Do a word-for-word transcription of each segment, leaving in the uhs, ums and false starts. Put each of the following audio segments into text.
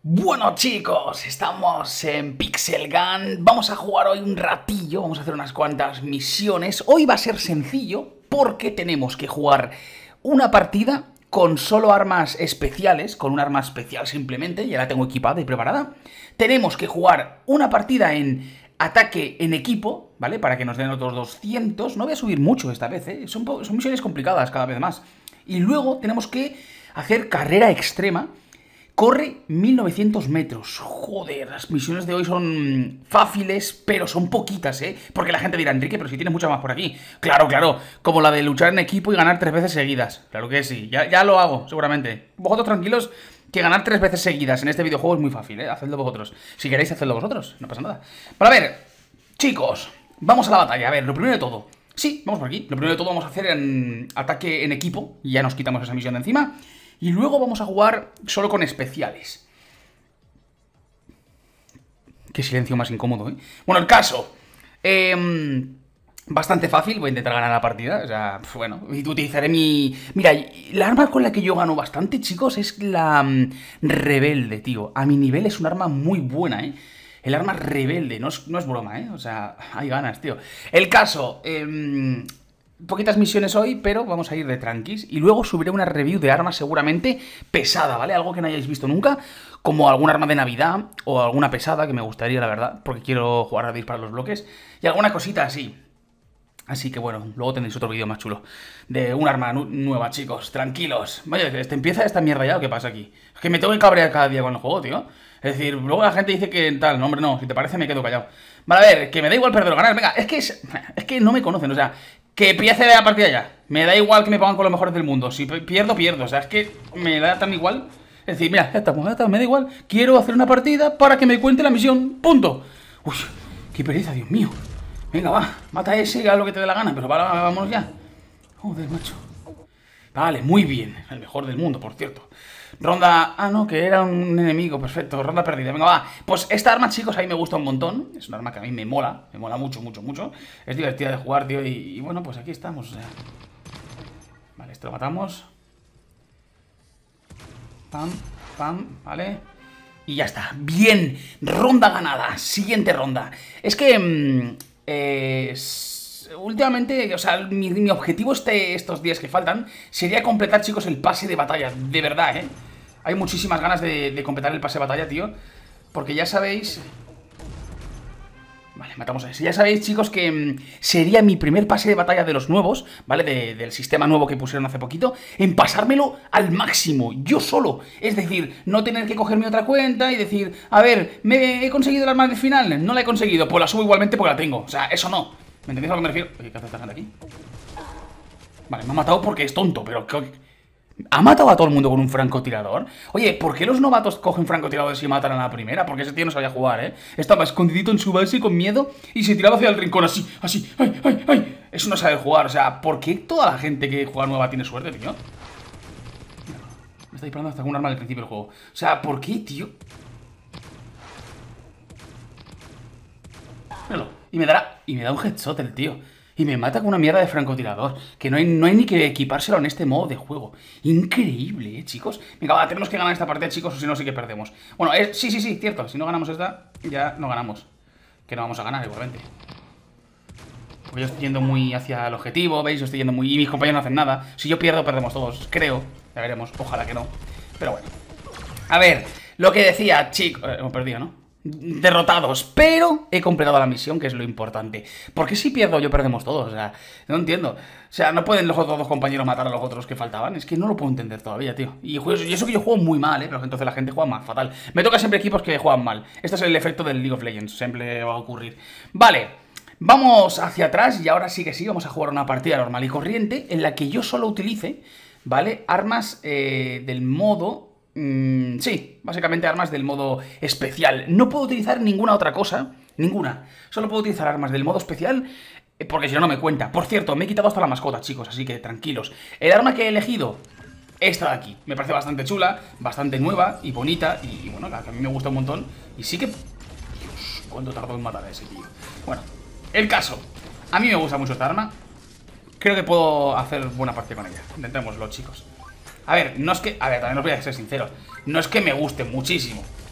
Bueno chicos, estamos en Pixel Gun, vamos a jugar hoy un ratillo, vamos a hacer unas cuantas misiones. Hoy va a ser sencillo porque tenemos que jugar una partida con solo armas especiales, con un arma especial simplemente, ya la tengo equipada y preparada. Tenemos que jugar una partida en ataque en equipo, ¿vale? Para que nos den otros doscientos, no voy a subir mucho esta vez, ¿eh? Son, son misiones complicadas cada vez más. Y luego tenemos que hacer carrera extrema. Corre mil novecientos metros. Joder, las misiones de hoy son fáciles, pero son poquitas, ¿eh? Porque la gente dirá, Enrique, pero si tienes muchas más por aquí. Claro, claro, como la de luchar en equipo y ganar tres veces seguidas. Claro que sí, ya, ya lo hago, seguramente. Vosotros tranquilos, que ganar tres veces seguidas en este videojuego es muy fácil, ¿eh? Hacedlo vosotros. Si queréis, hacedlo vosotros, no pasa nada. Pero a ver, chicos, vamos a la batalla. A ver, lo primero de todo. Sí, vamos por aquí. Lo primero de todo vamos a hacer en ataque en equipo. Y ya nos quitamos esa misión de encima. Y luego vamos a jugar solo con especiales. Qué silencio más incómodo, ¿eh? Bueno, el caso. Eh, bastante fácil, voy a intentar ganar la partida. O sea, bueno, y utilizaré mi... Mira, la arma con la que yo gano bastante, chicos, es la um, rebelde, tío. A mi nivel es un arma muy buena, ¿eh? El arma rebelde, no es, no es broma, ¿eh? O sea, hay ganas, tío. El caso... Eh, Poquitas misiones hoy, pero vamos a ir de tranquis. Y luego subiré una review de armas seguramente pesada, ¿vale? Algo que no hayáis visto nunca, como algún arma de Navidad o alguna pesada que me gustaría, la verdad, porque quiero jugar a disparar los bloques. Y alguna cosita así. Así que bueno, luego tendréis otro vídeo más chulo de un arma nu nueva, chicos. Tranquilos. Vaya, ¿este empieza esta mierda ya o qué pasa aquí? Es que me tengo que cabrear cada día con el juego, tío. Es decir, luego la gente dice que tal, no, hombre, no, si te parece me quedo callado. Vale, a ver, que me da igual perder o ganar. Venga, es que es, es que no me conocen, o sea, que empiece la partida ya. Me da igual que me pongan con los mejores del mundo. Si pierdo, pierdo, o sea, es que me da tan igual. Es decir, mira, ya estamos, ya estamos, me da igual. Quiero hacer una partida para que me cuente la misión, punto. Uy, qué pereza, Dios mío. Venga, va, mata a ese, haz lo que te dé la gana, pero va, vámonos ya. Joder, macho. Vale, muy bien, el mejor del mundo, por cierto. Ronda... Ah, no, que era un enemigo, perfecto, ronda perdida, venga, va. Pues esta arma, chicos, a mí me gusta un montón. Es una arma que a mí me mola, me mola mucho, mucho, mucho. Es divertida de jugar, tío, y, y bueno, pues aquí estamos, o sea. Vale, esto lo matamos. Pam, pam, vale. Y ya está, bien, ronda ganada, siguiente ronda. Es que... Mmm, eh, últimamente, o sea, mi, mi objetivo este, estos días que faltan sería completar, chicos, el pase de batalla. De verdad, ¿eh? Hay muchísimas ganas de, de completar el pase de batalla, tío. Porque ya sabéis... Vale, matamos a ese. Ya sabéis, chicos, que mmm, sería mi primer pase de batalla de los nuevos, ¿vale? De, del sistema nuevo que pusieron hace poquito, en pasármelo al máximo, yo solo. Es decir, no tener que coger mi otra cuenta y decir, a ver, ¿me he conseguido el arma del final? No la he conseguido, pues la subo igualmente porque la tengo. O sea, eso no. ¿Me entendéis a lo que me refiero? Oye, ¿qué hace esta gente aquí? Vale, me ha matado porque es tonto, pero... ¿qué? ¿Ha matado a todo el mundo con un francotirador? Oye, ¿por qué los novatos cogen francotiradores y matan a la primera? Porque ese tío no sabía jugar, ¿eh? Estaba escondidito en su base con miedo y se tiraba hacia el rincón así, así, ¡ay, ay, ay! Eso no sabe jugar, o sea, ¿por qué toda la gente que juega nueva tiene suerte, tío? Me está disparando hasta con un arma del principio del juego. O sea, ¿por qué, tío? Míralo. Y me dará... Y me da un headshot el tío. Y me mata con una mierda de francotirador. Que no hay, no hay ni que equipárselo en este modo de juego. Increíble, ¿eh, chicos? Venga, va, tenemos que ganar esta partida, chicos, o si no, sí que perdemos. Bueno, eh, sí, sí, sí, cierto. Si no ganamos esta, ya no ganamos. Que no vamos a ganar, igualmente. Porque yo estoy yendo muy hacia el objetivo, ¿veis? Yo estoy yendo muy... Y mis compañeros no hacen nada. Si yo pierdo, perdemos todos, creo. Ya veremos, ojalá que no. Pero bueno. A ver, lo que decía, chicos... Eh, hemos perdido, ¿no? Derrotados, pero he completado la misión, que es lo importante. ¿Por qué si pierdo yo perdemos todos? O sea, no entiendo. O sea, no pueden los otros dos compañeros matar a los otros que faltaban. Es que no lo puedo entender todavía, tío. Y, y eso que yo juego muy mal, ¿eh? Pero entonces la gente juega más, fatal. Me toca siempre equipos que juegan mal. Este es el efecto del League of Legends, siempre va a ocurrir. Vale, vamos hacia atrás y ahora sí que sí, vamos a jugar una partida normal y corriente en la que yo solo utilice, ¿vale? Armas eh, del modo... Mm, sí, básicamente armas del modo especial. No puedo utilizar ninguna otra cosa. Ninguna. Solo puedo utilizar armas del modo especial eh, porque si no, no me cuenta. Por cierto, me he quitado hasta la mascota, chicos, así que tranquilos. El arma que he elegido, esta de aquí. Me parece bastante chula, bastante nueva y bonita. Y, y bueno, la que a mí me gusta un montón. Y sí que... Dios, ¿cuánto tardó en matar a ese tío? Bueno, el caso. A mí me gusta mucho esta arma. Creo que puedo hacer buena parte con ella. Intentémoslo, chicos. A ver, no es que... A ver, también os voy a ser sincero. No es que me guste muchísimo.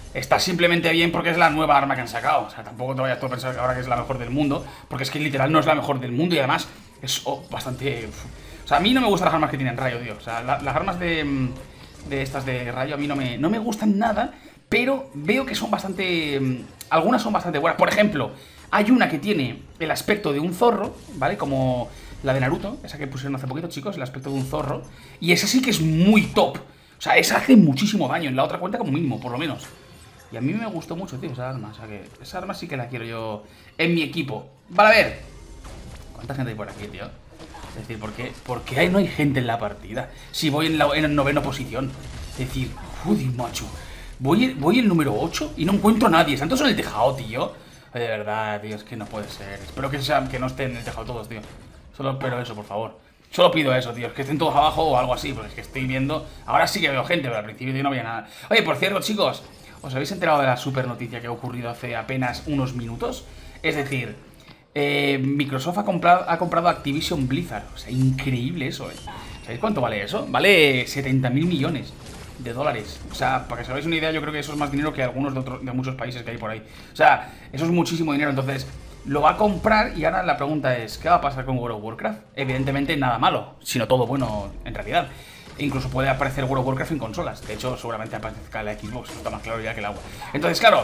está simplemente bien porque es la nueva arma que han sacado. O sea, tampoco te vayas tú a pensar que ahora que es la mejor del mundo, porque es que literal no es la mejor del mundo y además es oh, bastante... O sea, a mí no me gustan las armas que tienen rayo, tío. O sea, la, las armas de, de estas de rayo a mí no me, no me gustan nada, pero veo que son bastante... Algunas son bastante buenas. Por ejemplo, hay una que tiene el aspecto de un zorro, ¿vale? Como la de Naruto, esa que pusieron hace poquito, chicos, el aspecto de un zorro. Y esa sí que es muy top. O sea, esa hace muchísimo daño. En la otra cuenta como mínimo, por lo menos. Y a mí me gustó mucho, tío, esa arma. O sea que esa arma sí que la quiero yo en mi equipo. Vale, a ver. ¿Cuánta gente hay por aquí, tío? Es decir, ¿por qué, ¿por qué no hay gente en la partida? Si voy en la en novena posición. Es decir, joder, macho. Voy, voy el número ocho y no encuentro a nadie. ¿Están todos en el tejado, tío? Ay, de verdad, tío, es que no puede ser. Espero que, sean, que no estén en el tejado todos, tío. Solo espero eso, por favor. Solo pido eso, tío, que estén todos abajo o algo así. Porque es que estoy viendo... Ahora sí que veo gente, pero al principio yo no veía nada. Oye, por cierto, chicos, ¿os habéis enterado de la super noticia que ha ocurrido hace apenas unos minutos? Es decir, eh, Microsoft ha comprado, ha comprado Activision Blizzard. O sea, increíble eso, eh. ¿Sabéis cuánto vale eso? Vale setenta mil millones de dólares. O sea, para que os hagáis una idea, yo creo que eso es más dinero que algunos de, otros, de muchos países que hay por ahí. O sea, eso es muchísimo dinero. Entonces, lo va a comprar y ahora la pregunta es, ¿qué va a pasar con World of Warcraft? Evidentemente nada malo, sino todo bueno en realidad. E incluso puede aparecer World of Warcraft en consolas. De hecho, seguramente aparezca la Xbox. Está más claro ya que el agua. Entonces, claro,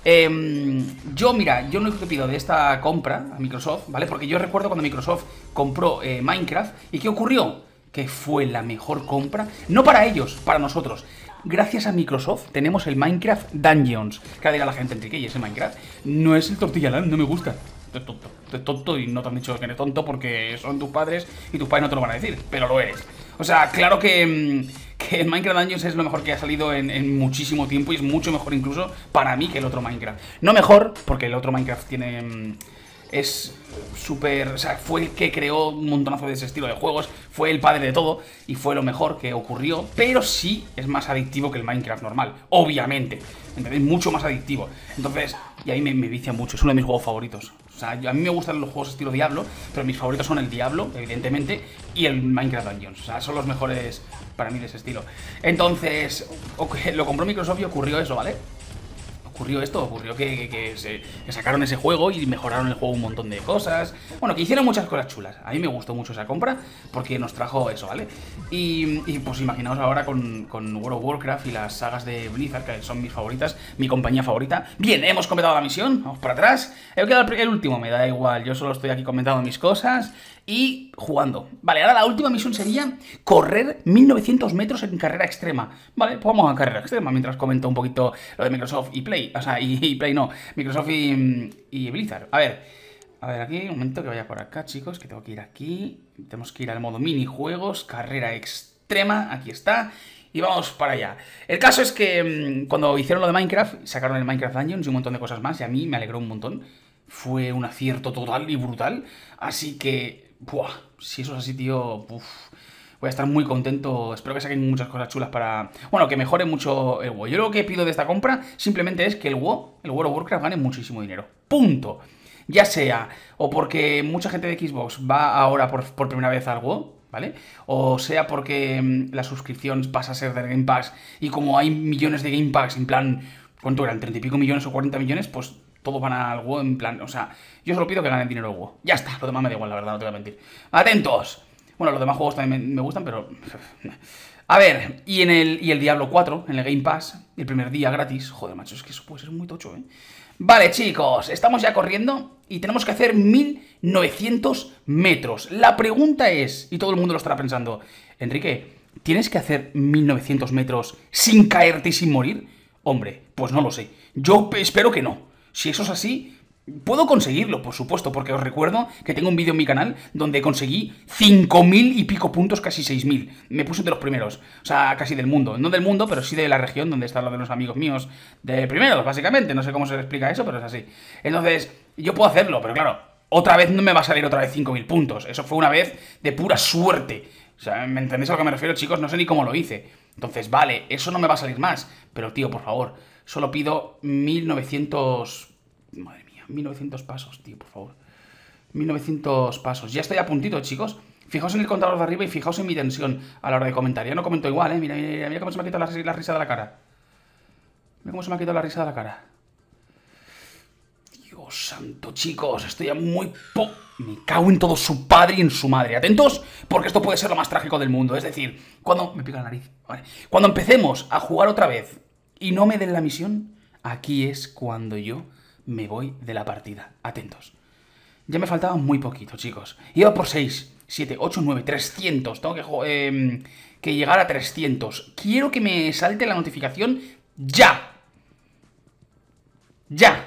eh, yo, mira, yo lo único que pido de esta compra a Microsoft, ¿vale? Porque yo recuerdo cuando Microsoft compró eh, Minecraft. ¿Y qué ocurrió? Que fue la mejor compra, no para ellos, para nosotros. Gracias a Microsoft tenemos el Minecraft Dungeons. Que ahora dirá la gente, Enrique, ¿y ese Minecraft? No es el Tortilla Land, no me gusta. Es tonto, es tonto y no te han dicho que eres tonto porque son tus padres y tus padres no te lo van a decir, pero lo eres. O sea, claro que, que el Minecraft Dungeons es lo mejor que ha salido en, en muchísimo tiempo y es mucho mejor incluso para mí que el otro Minecraft. No mejor, porque el otro Minecraft tiene... Es súper... O sea, fue el que creó un montonazo de ese estilo de juegos. Fue el padre de todo y fue lo mejor que ocurrió. Pero sí es más adictivo que el Minecraft normal. Obviamente. ¿Entendéis? Mucho más adictivo. Entonces, y ahí me, me vicia mucho. Es uno de mis juegos favoritos. O sea, yo, a mí me gustan los juegos estilo Diablo, pero mis favoritos son el Diablo, evidentemente, y el Minecraft Dungeons. O sea, son los mejores para mí de ese estilo. Entonces, okay, lo compró Microsoft y ocurrió eso, ¿vale? Ocurrió esto, ocurrió que, que, que, se, que sacaron ese juego y mejoraron el juego un montón de cosas. Bueno, que hicieron muchas cosas chulas. A mí me gustó mucho esa compra porque nos trajo eso, ¿vale? Y, y pues imaginaos ahora con, con World of Warcraft y las sagas de Blizzard, que son mis favoritas, mi compañía favorita. Bien, hemos completado la misión, vamos para atrás. He quedado el último, me da igual, yo solo estoy aquí comentando mis cosas y jugando. Vale, ahora la última misión sería correr mil novecientos metros en carrera extrema. Vale, pues vamos a carrera extrema mientras comento un poquito lo de Microsoft y Play. O sea, y, y Play no, Microsoft y, y Blizzard. A ver, a ver aquí, un momento que vaya por acá, chicos, que tengo que ir aquí. Tenemos que ir al modo minijuegos, carrera extrema, aquí está. Y vamos para allá. El caso es que mmm, cuando hicieron lo de Minecraft, sacaron el Minecraft Dungeons y un montón de cosas más, y a mí me alegró un montón. Fue un acierto total y brutal. Así que, buah, si eso es así, tío, uf, voy a estar muy contento. Espero que saquen muchas cosas chulas para... Bueno, que mejore mucho el WoW. Yo lo que pido de esta compra simplemente es que el WoW, el World of Warcraft, gane muchísimo dinero. Punto. Ya sea o porque mucha gente de Xbox va ahora por, por primera vez al WoW, ¿vale? O sea porque mmm, la suscripción pasa a ser del Game Pass y como hay millones de Game Pass, en plan, ¿cuánto eran? ¿treinta y pico millones o cuarenta millones? Pues todos van al WoW en plan, o sea, yo solo pido que ganen dinero el WoW. Ya está, lo demás me da igual, la verdad, no te voy a mentir. ¡Atentos! Bueno, los demás juegos también me, me gustan, pero... A ver, y en el, y el Diablo cuatro, en el Game Pass, el primer día gratis. Joder, macho, es que eso puede ser muy tocho, ¿eh? Vale, chicos, estamos ya corriendo y tenemos que hacer mil novecientos metros. La pregunta es, y todo el mundo lo estará pensando, Enrique, ¿tienes que hacer mil novecientos metros sin caerte y sin morir? Hombre, pues no lo sé. Yo espero que no. Si eso es así, puedo conseguirlo, por supuesto, porque os recuerdo que tengo un vídeo en mi canal donde conseguí cinco mil y pico puntos, casi seis mil. Me puse de los primeros, o sea, casi del mundo. No del mundo, pero sí de la región donde están los de los amigos míos de primeros, básicamente. No sé cómo se explica eso, pero es así. Entonces, yo puedo hacerlo, pero claro, otra vez no me va a salir otra vez cinco mil puntos. Eso fue una vez de pura suerte. O sea, ¿me entendéis a lo que me refiero, chicos? No sé ni cómo lo hice. Entonces, vale, eso no me va a salir más. Pero, tío, por favor, solo pido mil novecientos... Madre mía, mil novecientos pasos, tío, por favor. mil novecientos pasos. Ya estoy a puntito, chicos. Fijaos en el contador de arriba y fijaos en mi tensión a la hora de comentar. Ya no comento igual, ¿eh? Mira, mira, mira cómo se me ha quitado la, la risa de la cara. Mira cómo se me ha quitado la risa de la cara. Dios santo, chicos, estoy a muy po... Me cago en todo su padre y en su madre. Atentos, porque esto puede ser lo más trágico del mundo. Es decir, cuando... Me pica la nariz. Vale. Cuando empecemos a jugar otra vez y no me den la misión, aquí es cuando yo me voy de la partida. Atentos. Ya me faltaba muy poquito, chicos. Iba por seis, siete, ocho, nueve, trescientos. Tengo que, eh, que llegar a trescientos. Quiero que me salte la notificación ya. Ya.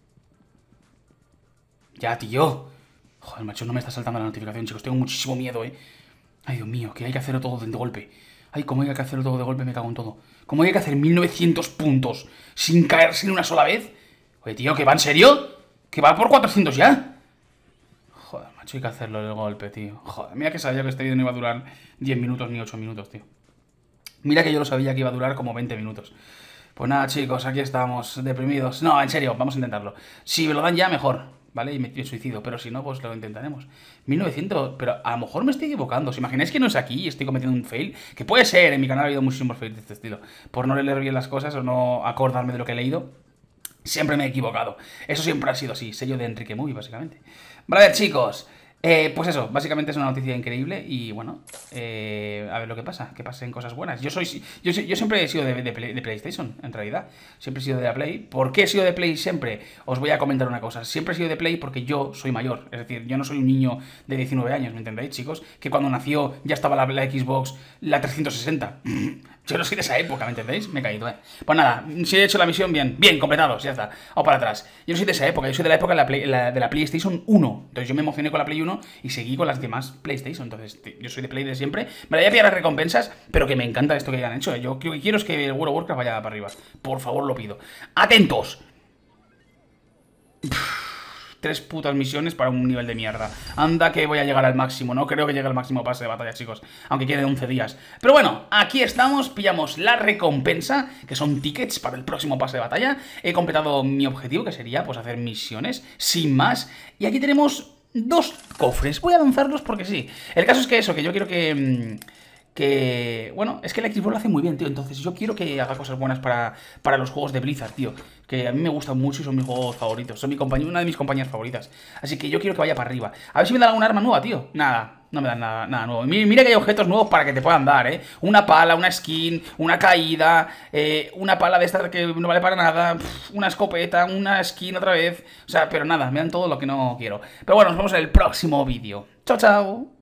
Ya, tío. Joder, macho, no me está saltando la notificación, chicos. Tengo muchísimo miedo, ¿eh? Ay, Dios mío, que hay que hacerlo todo de golpe. Ay, como hay que hacerlo todo de golpe, me cago en todo. Como hay que hacer mil novecientos puntos sin caerse ni una sola vez. Oye, tío, ¿que va en serio? ¿Que va por cuatrocientos ya? Joder, macho, hay que hacerlo de golpe, tío. Joder, mira que sabía que este vídeo no iba a durar diez minutos ni ocho minutos, tío. Mira que yo lo sabía que iba a durar como veinte minutos. Pues nada, chicos, aquí estamos, deprimidos. No, en serio, vamos a intentarlo. Si me lo dan ya, mejor. ¿Vale? Y me suicido, pero si no, pues lo intentaremos. mil novecientos, pero a lo mejor me estoy equivocando. ¿Os imagináis que no es aquí y estoy cometiendo un fail? Que puede ser, en mi canal ha habido muchísimos fails de este estilo. Por no leer bien las cosas o no acordarme de lo que he leído, siempre me he equivocado. Eso siempre ha sido así, sello de Enrique Movie, básicamente. Vale, a ver, chicos. Eh, pues eso, básicamente es una noticia increíble y bueno, eh, a ver lo que pasa, que pasen cosas buenas. Yo soy, yo, yo siempre he sido de, de, Play, de PlayStation, en realidad. Siempre he sido de la Play. ¿Por qué he sido de Play siempre? Os voy a comentar una cosa. Siempre he sido de Play porque yo soy mayor. Es decir, yo no soy un niño de diecinueve años, ¿me entendéis, chicos? Que cuando nació ya estaba la, la Xbox, la trescientos sesenta. Yo no soy de esa época, ¿me entendéis? Me he caído, ¿eh? Pues nada, si he hecho la misión, bien, bien, completados, ya está. O para atrás. Yo no soy de esa época, yo soy de la época de la, Play, la, de la PlayStation uno. Entonces yo me emocioné con la Play uno y seguí con las demás PlayStation. Entonces yo soy de Play de siempre. Me la voy a pillar las recompensas, pero que me encanta esto que hayan hecho. Yo lo que quiero es que el World of Warcraft vaya para arriba. Por favor, lo pido. ¡Atentos! Tres putas misiones para un nivel de mierda. Anda que voy a llegar al máximo. No creo que llegue al máximo pase de batalla, chicos. Aunque queden once días. Pero bueno, aquí estamos. Pillamos la recompensa, que son tickets para el próximo pase de batalla. He completado mi objetivo, que sería pues hacer misiones, sin más. Y aquí tenemos dos cofres. Voy a lanzarlos porque sí. El caso es que eso, que yo quiero que... Que, bueno, es que el Xbox lo hace muy bien, tío. Entonces yo quiero que haga cosas buenas para, para los juegos de Blizzard, tío. Que a mí me gustan mucho y son mis juegos favoritos. Son mi compañía, una de mis compañías favoritas. Así que yo quiero que vaya para arriba. A ver si me dan alguna arma nueva, tío. Nada, no me dan nada, nada nuevo. Mira que hay objetos nuevos para que te puedan dar, ¿eh? Una pala, una skin, una caída, eh, una pala de esta que no vale para nada, pff, una escopeta, una skin otra vez. O sea, pero nada, me dan todo lo que no quiero. Pero bueno, nos vemos en el próximo vídeo. Chao, chao.